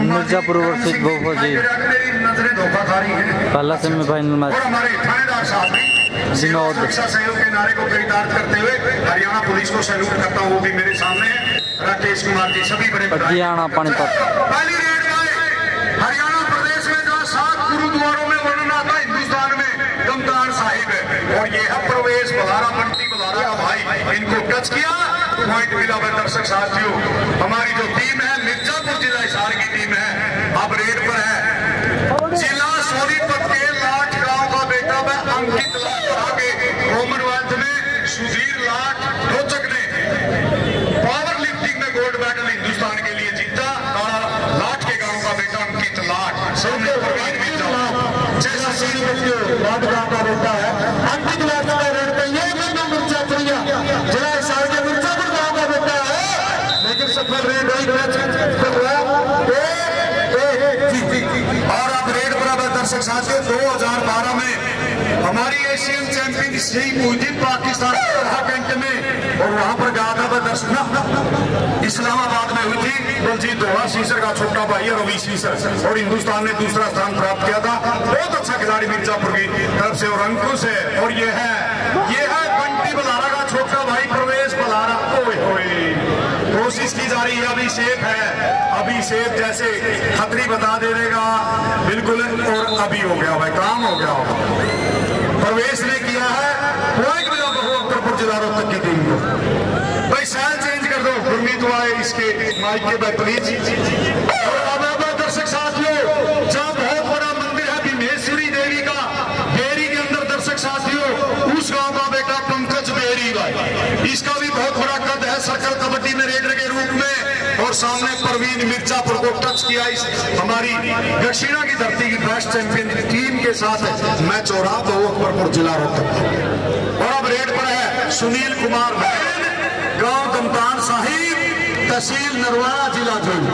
Mirzapur versus Bhopal पहला semifinal match Vinod सहयोग के नारे को चरितार्थ करते हुए हरियाणा पुलिस को सैल्यूट करता हूँ। वो भी मेरे सामने है, राकेश कुमार जी, सभी बड़े हरियाणा पानीपत। पहली रेड में हरियाणा प्रदेश में जहाँ 7 गुरुद्वारों में वर्णन आता है, हिंदुस्तान में दमदार साहिब है, और ये है प्रवेश बलारा, बंटी बलारा का भाई, इनको टच किया, पॉइंट मिला। दर्शक साथियों, हमारी जो टीम है मिर्जापुर जिला हिसार की टीम है, अब रेड पर है। जिला सोनीपत के लाठ गांव का बेटा वह अंकित लाठ आगे कॉमनवेल्थ में सुधीर लाठ रोचक ने पावर लिफ्टिंग में गोल्ड मेडल हिंदुस्तान के लिए जीता। लाठ के गांव का बेटा अंकित लाठ सामने प्रवीण मिर्जा, जैसा लाठ गांव का बेटा है अंकित लाठ का रेड पे ये मिर्जापुरिया जिला हिसार के मिर्जापुर गांव का बेटा है, लेकिन सफल रेड और अब रेड पर दर्शक साथियों 2012 में हमारी एशियन चैंपियनशिप हुई थी पाकिस्तान कैंट में, और वहां पर गया था दर्शक इस्लामाबाद में हुई थी। बलजीत दोहा सीसर का छोटा भाई है रवि सीसर, और हिंदुस्तान ने दूसरा स्थान प्राप्त किया था। बहुत अच्छा खिलाड़ी मिर्जापुर की तरफ से, और अंकुश है, और ये है बंटी बलारा का छोटा भाई प्रवेश बलारा। कोशिश की जा रही है, अभिषेक है, अभिषेक जैसे खतरी बता दे देगा बिल्कुल, और अभी हो गया भाई, काम हो गया। प्रवेश ने किया है, पॉइंट मिला बहुअख्तरपुर जिला रोहतक की टीम को। भाई सैल चेंज कर दो, गुरमीत आए इसके माइक के भाई प्लीज। और अब दर्शक साथियों, जहाँ बहुत बड़ा मंदिर है भीमेश्वरी देवी का बेरी के अंदर, दर्शक साथियों उस गांव का बेटा पंकज बेरी भाई, इसका भी बहुत बड़ा कद है सर्कल कबड्डी में रेडर के रूप में, और सामने प्रवीण मिर्जापुर को टच किया इस हमारी दक्षिणा की धरती की बेस्ट चैंपियन टीम के साथ मैच हो रहा तो अकबरपुर जिला रोहतक। और अब रेड पर है सुनील कुमार गांव दमदार साहिब, तहसील नरवाड़ा, जिला जोन।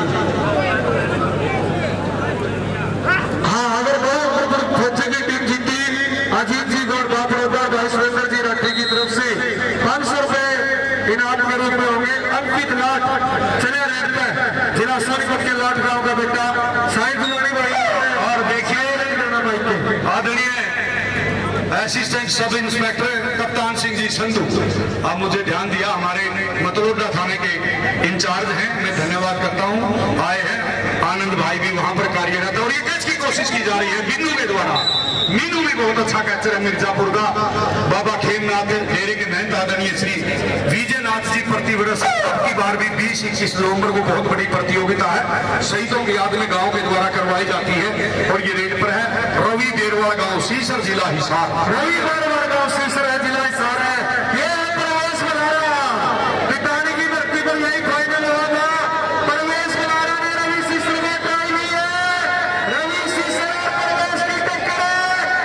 हाँ, अगर बच्चे की टीम जीती, अजीत जी गौड़ बापरोदा भाई सुरेंद्र जी राठी की तरफ से 500 रुपए इनाम के रूप में होंगे। अंकित लाठ चले रेड पे, जिला सोनीपत के लाठ गांव का बेटा साहिब दुलानी भाई, और देखिए आदरणीय assistant sub inspector Kaptan Singh ji Sandhu, आप मुझे ध्यान दिया, हमारे मतलोडा थाने के इंचार्ज हैं, मैं धन्यवाद करता हूं, आए हैं। आनंद भाई भी वहां पर कार्यरत है, और ये कैच की कोशिश की जा रही है मीनू के द्वारा। मीनू भी बहुत अच्छा कैचर है मिर्जापुर का। बाबा खेमनाथ डेरे के महंत आदरणीय श्री विजयनाथ जी प्रतिवर्ष की बार भी 20-21 नवंबर को बहुत बड़ी प्रतियोगिता है शहीदों की याद में गांव के द्वारा करवाई जाती है, और ये रेड पर है रवि बेरवाड़ गांव सीसर जिला हिसार। रवि बेरवाड़ गांव सीसर है, जिला हिसार है। ये प्रवेश बलारा पिटानी की धरती पर यही फाइनल हुआ था। प्रवेश बलारा ने रवि सीसर में ट्राई ली है, रवि सीसर प्रवेश की टक्कर है।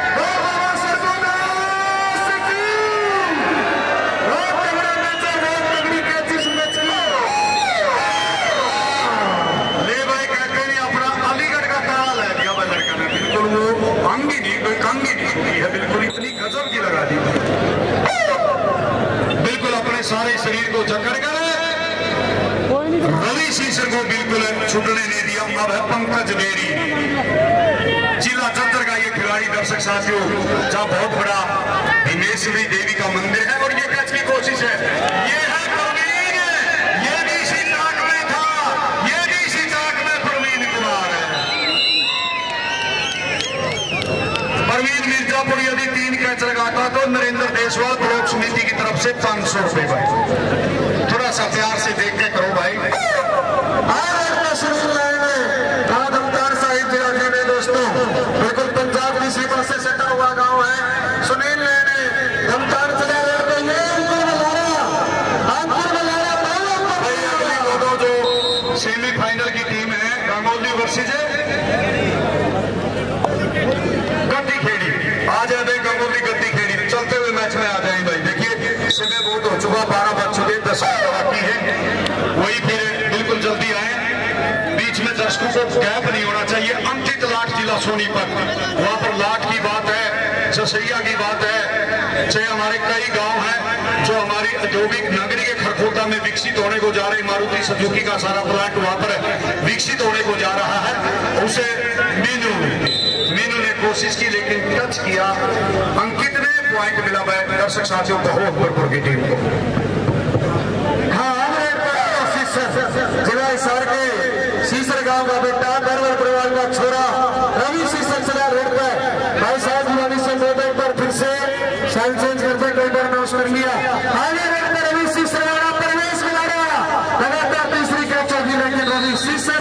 बिल्कुल इतनी गजब की लगा दी, बिल्कुल अपने सारे शरीर को जकड़ कर रवि सीसर को बिल्कुल छूटने नहीं दिया। अब है पंकज बेरी, जिला चंद्र का ये खिलाड़ी, दर्शक साथियों जहाँ बहुत बड़ा भीमेश्वरी देवी का मंदिर है, और ये कैच की कोशिश है, ये है प्रवीण, ये भी इसी नाक में था, ये भी इसी नाक में प्रवीण कुमार है। प्रवीण मिर्जापुर यदि 3 कैच लगाता तो नरेंद्र देशवाल ब्लॉक समिति की तरफ से 500 रुपए भाई, थोड़ा सा प्यार से देख के करो भाई। दोस्तों बिल्कुल पंजाब की सीमा से सटा हुआ गांव है। सुनील ने दमदार चला रहे जो सेमीफाइनल की टीम है गंगोली वर्सेज गद्दी खेड़ी, आ जाए भाई गंगोली गद्दी खेड़ी, चलते हुए मैच में आ जाए भाई। देखिए समय बहुत हो चुका, 12 बज चुके, 10 बाकी है, वही फिर बिल्कुल जल्दी आए, बीच में दर्शकों को गैप नहीं होना चाहिए। अंकित लाठ जिला सोनीपत, वहां पर लाठ की बात है, ससैया की बात है, चाहे हमारे कई गांव हैं जो हमारी औद्योगिक नगरी के खरखोटा में विकसित होने को जा रहे, मारुति सुजुकी का सारा प्लांट वहां पर विकसित होने को जा रहा है। कोशिश की लेकिन टच किया। अंकित ने पॉइंट मिला है दर्शक साथियों बहुत भरपूर की टीम को। जिला हिसार के सीसर गांव का बेटा दरवर परिवार का छोरा रवि सीसर चला रोड पे भाई साहब जुलानी से दो एक बार फिर से साइड चेंज करते कई बार नॉस कर लिया। आगे रोड पे रवि सीसर वाला प्रवेश मिला रहा लगातार तीसरी कैच होगी लेकिन रवि सीसर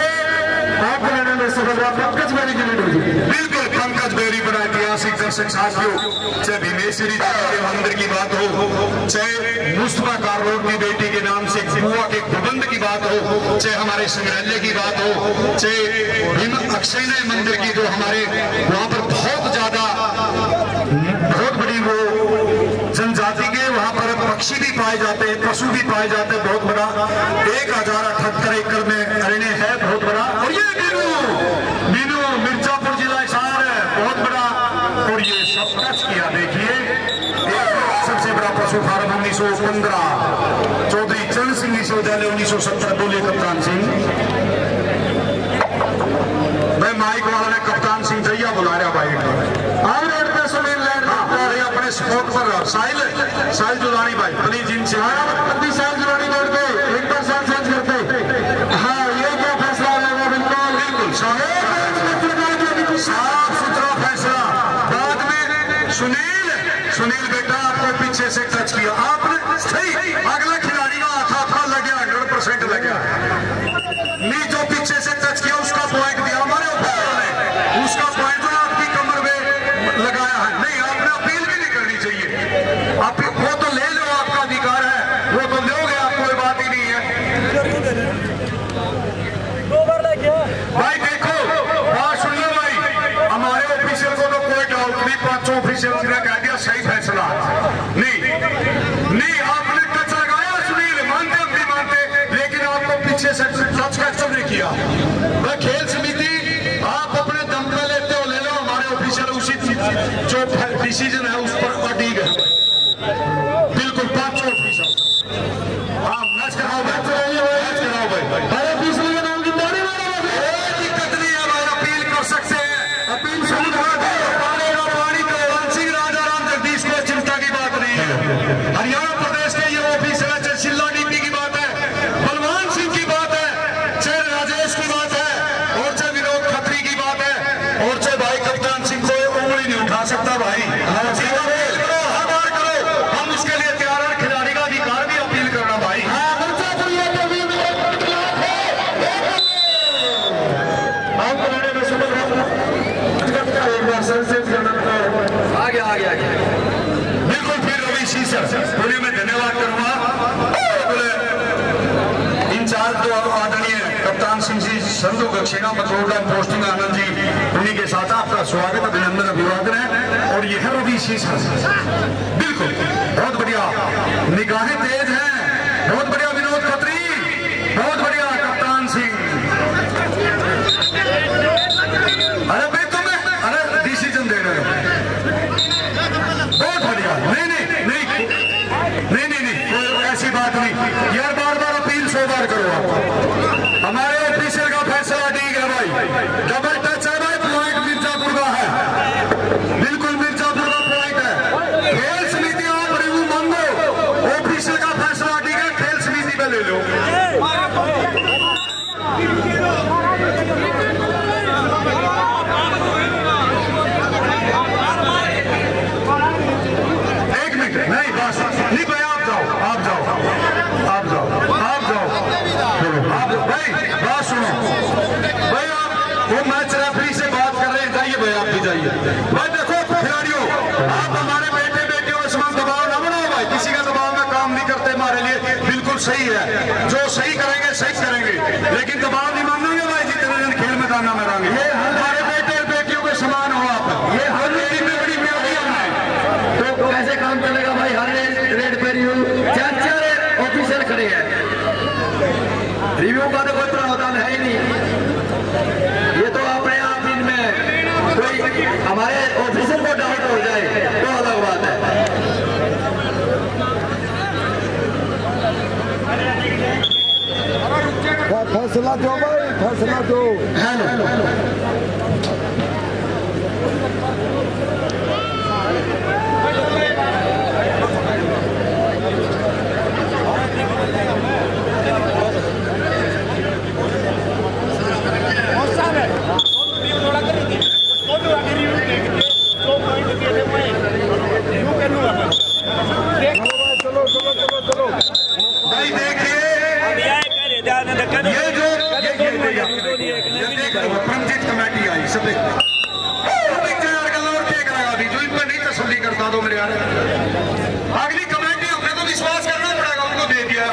पंकज बेरी की लीड होगी। बिल्कुल पंकज बेरी बड़ा ऐतिहासिक दर्शक साथियों, चाहे भीमेश्वरी के मंदिर की बात हो, चाहे मुस्तफा कारलोट की बेटी के नाम से बुआ के प्रबंध की बात हो, चाहे हमारे संग्रहालय की बात हो, चाहे भीम अक्षय मंदिर की जो हमारे वहां पर बहुत ज्यादा बहुत बड़ी वो जनजाति के वहां पर पक्षी भी पाए जाते हैं, पशु भी पाए जाते हैं। बहुत बड़ा 1078 एकड़ में अरण्य है बहुत बड़ा। और ये मीनू मिर्जापुर जिला हिसार है बहुत बड़ा। और ये सब टच किया देखिए सबसे बड़ा पशु फार्म 1915 चौधरी चरण सिंह विश्वविद्यालय 1970 बोले कप्तान सिंह। मैं माइक वाला ने कप्तान सिंह जैया बुला रहा भाई अपने स्पोर्ट पर साहिल जुलानी भाई प्लीज इनसे साहिल जुलानी बोर्ड पे एक बार साथ चेंज करते। हाँ ये क्या फैसला होगा? बिल्कुल बिल्कुल साफ सुथरा फैसला। बाद में सुनील बेटा आपको पीछे से टच किया आपने सही। अगला खिलाड़ी का हाथ लग गया 100% लग गया। नहीं जो पीछे से टच किया उसका पॉइंट दिया हमारे ऑफिसर ने, उसका पॉइंट जो आपकी कमर में लगाया है। नहीं आपने अपील भी नहीं करनी चाहिए। आप वो तो ले लो आपका अधिकार है, वो तो लोगे आप कोई बात ही नहीं है। भाई देखो बात सुनिए भाई, हमारे ऑफिसर को तो कोई डाउट नहीं, 5 ऑफिसर ने कह दिया सही फैसला। नहीं आपने टच लगाया सुनील, मानते हम नहीं मानते, लेकिन आपको पीछे से टच कैसे नहीं किया। मैं खेल समिति आप अपने दम पे लेते हो ले लो, हमारे ऑफिसर उसी जो डिसीजन है उस पर अडीग है। बिल्कुल 5 ऑफिसर हाँ मैच कराओ भाई। अरे तीसरे के नाम की ताड़ी मारो, दिक्कत नहीं है भाई, अपील कर सकते हैं। अपील शुरू करा दो सिंह राजा राम जगदीश को चिंता की बात नहीं है। हरियाणा प्रदेश के ये ऑफिसर है, चाहे शिल्ला डीपी की बात है, बलवान सिंह की बात है, चाहे राजेश की बात है, और चाहे विनोद खत्री की बात है, और चाहे भाई कप्तान सिंह को उंगली नहीं उठा सकता भाई। हम उसके लिए तैयार हैं, खिलाड़ी का अधिकार भी अपील करना भाई। आगे बिल्कुल फिर रवि सीसर पुणे में धन्यवाद करूंगा। इंचार्ज जो आदरणीय कप्तान सिंह जी संधु दक्षिणा मथुरा पोस्टिंग आनंद जी, उन्हीं के साथ आपका स्वागत अभिनंदन अभिवादन है। और यह रवि सीसर बिल्कुल बहुत बढ़िया, निगाहें तेज हैं, बहुत बढ़िया विनोद खत्री, बहुत बढ़िया कप्तान सिंह। अरे भाई तुम्हें अरे डिसीजन दे रहे हो बहुत बढ़िया। नहीं कोई ऐसी बात नहीं यार, बार अपील 100 बार करो आप। हमारे ऑफिसर का फैसला ठीक है भाई, डबल टच है भाई, पॉइंट मिर्जापुर का है, बिल्कुल मिर्जापुर का पॉइंट है। खेल समिति आप रिव्यू मांगो, ऑफिसर का फैसला ठीक है, खेल समिति पे ले लो। एक मिनट नहीं बस नहीं भाई, आप जाओ भाई, बात सुनो भाई, आप वो मैच रेफरी से बात कर रहे हैं, जाइए भाई आप भी जाइए भाई। देखो खिलाड़ियों आप हमारे बेटियों के समान दबाव ना बनाओ भाई, किसी का दबाव में काम नहीं करते हमारे लिए, बिल्कुल सही है, जो सही करेंगे सही करेंगे, लेकिन दबाव नहीं मांगेंगे भाई। जितने दिन खेल मैदान में रहेंगे ये हमारे बेटियों के समान हो आप, ये हर टीम में बड़ी बेटियां हैं, तो कैसे काम चलेगा भाई? हर रेड पे रिव्यू 4 ऑफिसर खड़े हैं, रिव्यू का तो कोई प्रावधान है ही नहीं। ये तो अपने आप इनमें कोई हमारे ऑफिसर को डाउट हो जाए तो अलग बात है। फैसला दो भाई, फैसला दो। हेलो परमजीत कमेटी आई सब जो इन पर नहीं तसल्ली करता तो मेरे यार अगली कमेटी हमने तो विश्वास करना पड़ेगा उनको दे दिया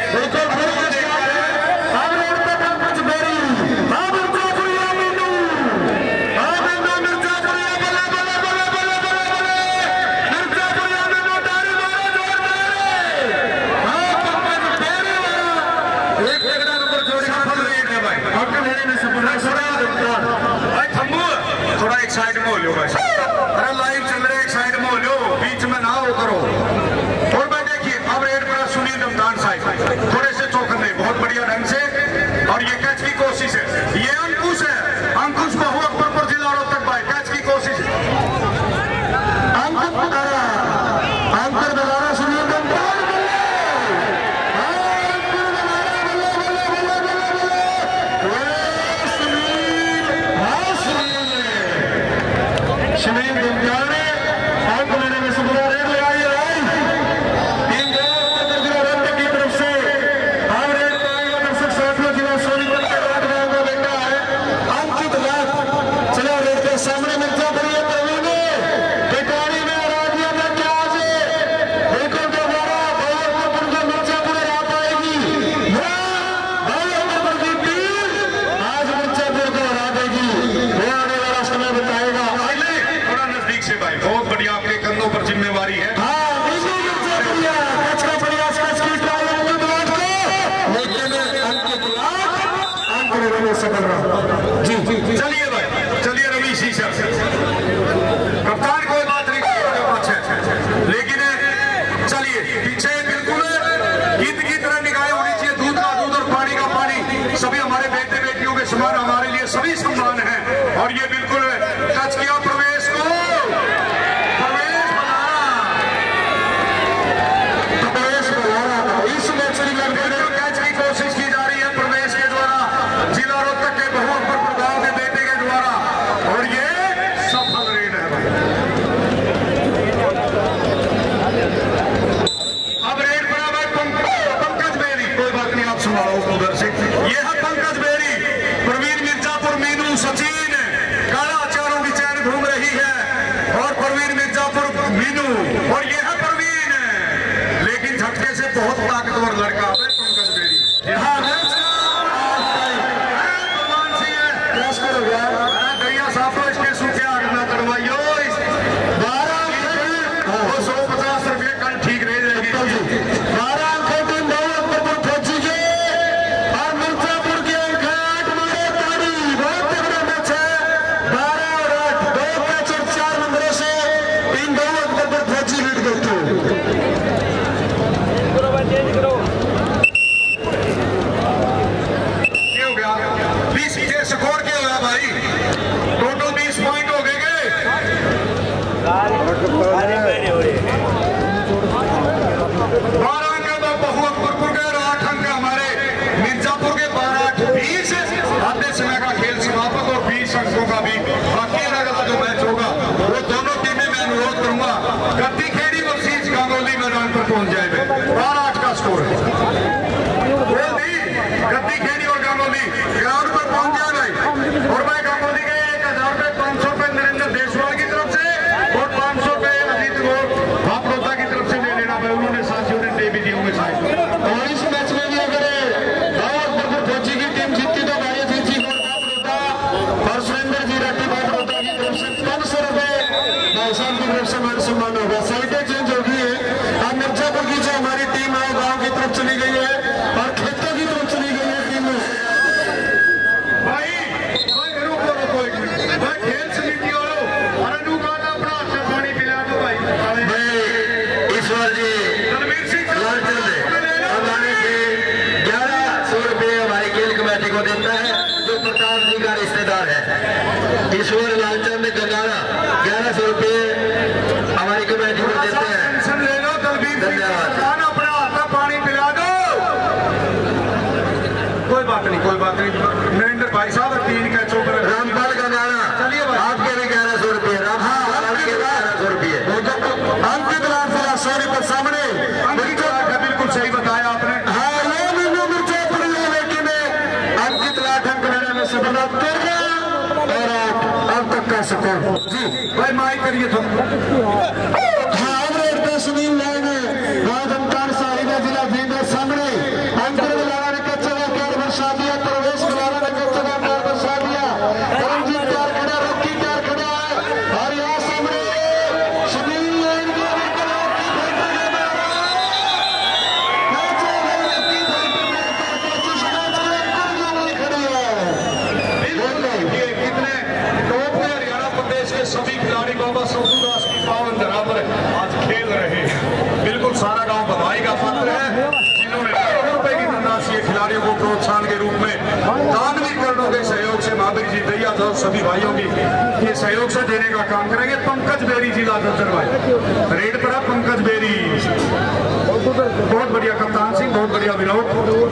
थोड़ा एक साइड में हो लो भाई, अरे लाइव चल रहे एक साइड में हो लो, बीच में ना हो करो। और मैं देखिए अब रेड पर सुनील रमदान साहब थोड़े से चौकन्ने बहुत बढ़िया ढंग से, और ये कैच की कोशिश है, ये अंकुश है, अंकुश बहु अकबरपुर जिला रोहतक भाई कैच की कोशिश सुनील दुमजाने अंक लेने में सुबह रेड लगाई है टीम रोहतक की तरफ से। हम रेड पाएगा दर्शक साथियों जिला सोनीपत के रात का बेटा है अंकित लाख। चलो रेड के सामने मिर्जा करिए प्रवीण टिटारी में राजिया में क्या आज देखो दोबारा मिर्जापुर रात आएगी, की टीम आज मिर्जापुर को हरा देगी, वो आने वाला समय बताएगा। से भाई बहुत बढ़िया आपके कंधों पर जिम्मेवारी है। चलिए भाई चलिए रवि शीशा कप्तान कोई बात नहीं अच्छा लेकिन चलिए पीछे बिल्कुल गीत की तरह निगाहें होनी चाहिए, दूध का दूध और पानी का पानी, सभी हमारे बेटे बेटियों के समान हमारे लिए सभी सम्मान है। और ये बिल्कुल टच किया प्रवेश को कैच की कोशिश की जा रही है प्रवेश के द्वारा जिला रोहतक के बहु अकबरपुर गांव के बेटे के द्वारा, और ये सफल रेड है भाई। अब रेड पर है पंकज बेरी, कोई बात नहीं आप संभालो उधर से, ये है पंकज बेरी, प्रवीण मिर्जापुर, मीनू, सचिन, काला चारों की चैन घूम रही है, और प्रवीण मिर्जापुर, मीनू, और ये है प्रवीण, लेकिन झटके से बहुत ताकतवर लड़का है पंकज बेरी। दैया साहब को इसके सूखे आग ना करवाइयो, 150 रुपये कल ठीक रह जाएगी। 12 अंकों टीम बहु अकबरपुर फौजी के और मिर्जापुर के अंक 8 मारे ताड़ी, बहुत तगड़ा मैच है। 12 और 8 2 कैच और 4 नंबरों से टीम बहु अकबरपुर फौजी लीड करती है। स्कोर क्या हुआ भाई, टोटल 20 पॉइंट हो गए। 12 अंक बहु अकबरपुर के और 8 अंक हमारे मिर्जापुर के, 12, 8, 20 आधे समय का खेल समाप्त, और 20 अंकों का भी बाकी अगला जो मैच होगा वो दोनों टीमें मैं अनुरोध करूंगा गद्दी खेड़ी वर्सेस गांगोली मैदान पर पहुंच जाए। 12-8 का स्कोर है, गद्दी खेड़ी और गांगोली ग्राउंड पर पहुंच जाए भाई। और मैं गांगोली के 1000 रुपये 500 रुपये नरेंद्र देशवाल की तरफ से और 500 रुपये अजीत गौर भापरोता की तरफ से ले लेना भाई, उन्होंने साथियों ने दे भी दी होंगे साहब। और इस मैच में भी अगर फौजी की टीम जीतती तो भाई अजीत जी गौर भापरोता और सुरेंद्र जी राठी भापरोता की तरफ से 500 रुपये भाई साहब की तरफ से मान सम्मान होगा। साइडें चेंज हो गई है, अब मिर्जापुर की जो हमारी टीम है गाँव की तरफ चली गई है और खेतों की तरफ चली गई है टीम भाई। खेल समिति वालों अपना अच्छा पानी पिला दो भाई। ईश्वर जी रणवीर सिंह हमारे से 1100 रुपये हमारी खेल कमेटी को देता है, जो प्रताप जी का रिश्तेदार है। ईश्वर लालचंद गंगारा 1100 कोई बात नहीं। नरेंद्र भाई साहब 3 कैचों पर रामपाल का गाना, चलिए भाई आपके भी 1100 रुपये, रामपाल के 1100 रुपये, अंकित लाल 100 रुपये सामने। बिल्कुल सही बताया आपने। हाँ, ये मीनू मिर्जापुर लेकिन अंकित लाल अंकनेरा में से बना कर गया और अब तक का सुकून जी भाई माई करिए तुम। सुनील लाइन राजमकान साहिबा जिला भींडर सामने अंतर बुलावा ने कच्चा कार बरसा दिया, प्रवेश बुलावा ने कच्चा कार बरसा दिया, रंजीत कार खड़ा, रक्की कार खड़ा है और यहाँ सामने सुनील लाइन की कितने टॉप में हरियाणा प्रदेश के सभी खिलाड़ी बाबा सौदास की पावन धरा पर आज खेल रहे हैं। बिल्कुल सारा गांव बधाई का पात्र है जिन्होंने करोड़ों रुपए की धनराशि खिलाड़ियों को प्रोत्साहन के रूप में दानवीर कर्णों के सहयोग से महावीर जी दैया और सभी भाइयों की ये सहयोग से देने का काम करेंगे। पंकज बेरी जिला झज्जर भाई रेड पर है। पंकज बेरी बहुत बढ़िया कप्तान सिंह, बहुत बढ़िया विनोद।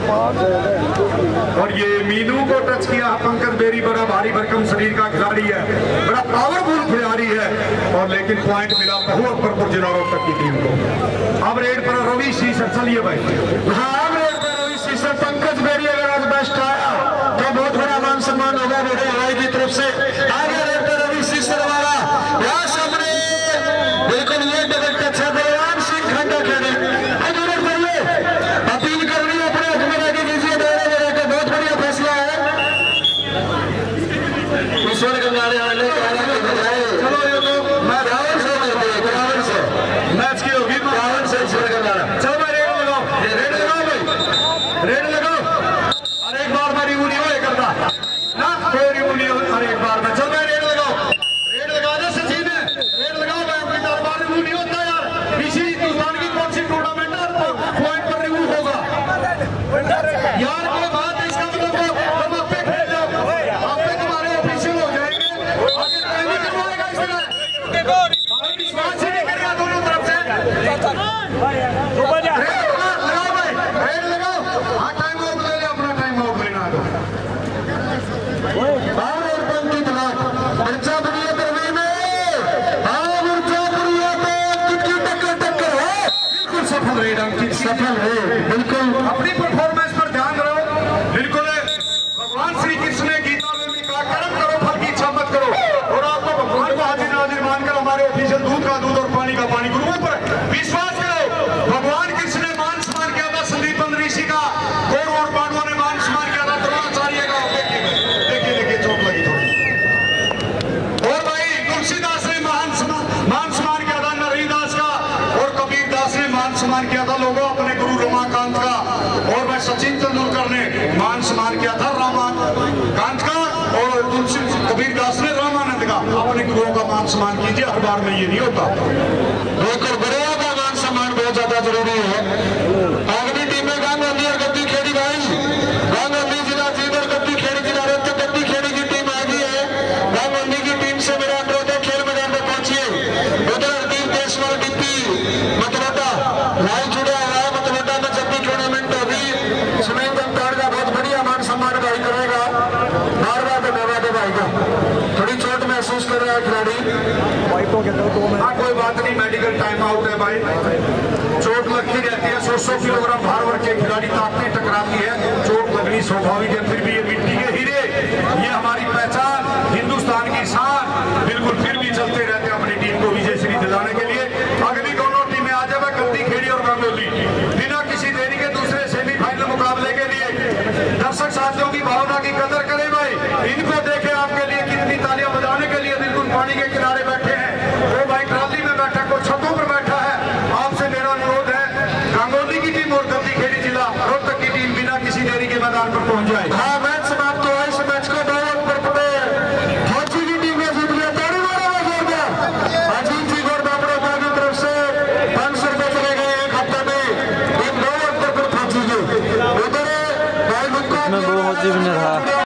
और ये मीनू को टच किया पंकज बेरी, बड़ा भारी भरकम शरीर का खिलाड़ी है, बड़ा पावरफुल खिलाड़ी है और लेकिन पॉइंट मिला बहुअकबरपुर जिला रोहतक की टीम को। अब रेड पर रवि शीसर, चलिए भाई। हाँ, अब रेड पर रवि शीसर, पंकज बेरी अगर आज बेस्ट आया तो बहुत बड़ा मान सम्मान होगा मेरे हवाई की तरफ से। आगे रेड पर रवि शीसर वाला यहाँ सामने बिल्कुल ये डबल टच है, बलवान सिंह खंडा खेले अपील करनी है अपने हुक्म आगे कीजिए, मेरे का बहुत बढ़िया फैसला है। ईश्वर गंगाड़े आने चलो ये तो मैं रावण से मैच की होगी, रावण से ईश्वर गंगाड़ा। चलो भाई रेड लगाओ, रेड लगाओ भाई, रेड लगाओ। अरे एक बार मैं रिव्यू नहीं हो करता ना, कोई रिव्यू नहीं हो। अरे एक बार में चल भाई रेड लगाओ, रेड लगा दे सचिन, रेड लगाओ भाई। अपनी दरबार रिव्यू नहीं होता यार, इसी हिंदुस्तान की कौन सी टूर्नामेंट है पॉइंट पर रिव्यू होगा यार। कोई बात है इसका मतलब तुम आप पे खेल जाओ, आप पे तुम्हारे ऑफिशियल हो जाएंगे, आगे टाइम नहीं करवाएगा इस तरह। विश्वास ही नहीं करेगा दोनों तरफ से। लगाओ भाई, रेड लगाओ। हाँ, टाइम आउट ले ले, अपना टाइम आउट लेना है तो। मिर्जापुरिया करवी में मिर्जापुरिया को कितनी टक्कर है, बिल्कुल सफल रहे अंकित, सफल है बिल्कुल। अपनी परफॉर्मेंस पर ध्यान रहो। बिल्कुल भगवान श्री कृष्ण ने गीता में भी कहा कर्म करो फल की इच्छा मत करो, और आपको भगवान को हाजिर नाजिर मानकर हमारे ऑफिशियल दूध का दूध और पानी का पानी गुरुओं पर विश्वास करो। भगवान कृष्ण ने मान सम्मान किया था संदीपन ऋषि का, कौरव और पांडवों ने मान सम्मान किया था द्रोणाचार्य का। देखिए चोट लगी थोड़ी। और भाई तुलसीदास ने मान सम्मान किया था नरहरिदास का, और कबीर दास ने मान सम्मान किया था लोगों अपने गुरु रमाकांत का, और भाई सचिन तेंदुलकर ने मान सम्मान किया था रमाकांत का, और तुलसी कबीर दास ने रामानंद का। अपने गुरुओं का मान सम्मान कीजिए, हर बार में ये नहीं होता। बिल्कुल गुरुओं का मान सम्मान बहुत ज्यादा जरूरी है। अगली टीम में गांधी और गद्दी खेड़ी भाई, गांधी जिला जीवर गद्दी खेड़ी जिला रोहतक गद्दी खेड़ी की टीम आ गई है। गांधी की टीम से मेरा अनुरोध है खेल मैदान में पहुंचिए। उधर हरदीप देशवाल डिप्टी मतलोटा लाइव जुड़ा हुआ है। मतलोटा में जब भी टूर्नामेंट होगी सुनील गंगाड़ का बहुत बढ़िया मान सम्मान भाई करेगा। बार बार धन्यवाद है भाई का। थोड़ी चोट महसूस कर रहा है खिलाड़ी। हाँ, कोई बात नहीं, मेडिकल टाइम आउट है भाई। चोट लगती रहती है, 100 किलोग्राम भार वर्ग के खिलाड़ी ताकतें टकराती है, चोट लगनी स्वाभाविक है, फिर भी ये